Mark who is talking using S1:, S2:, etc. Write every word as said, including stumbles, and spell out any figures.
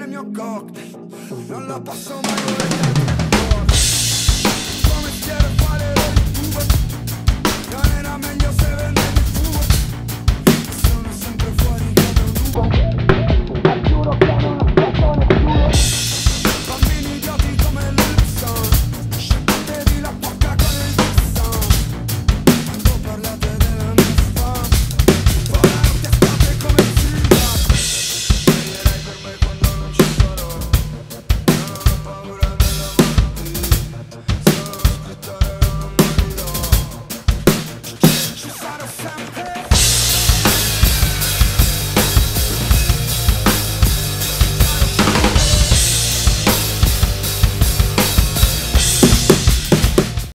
S1: mio cocktail, non la posso mai volere. Come stiere a fare il tubo, non era meglio se vendevi il fumo. Sono sempre fuori come un uomo, giuro che non aspetto nessuno. Bambini idioti come Lipson, sciacquatevi la bocca con il Dixon. Quando parlate della mia fama, ora non ti state come Silva. Pregherai per me quando non ci sarò, non ho paura della morte, sono scrittore e non morirò. Ci sarò sempre.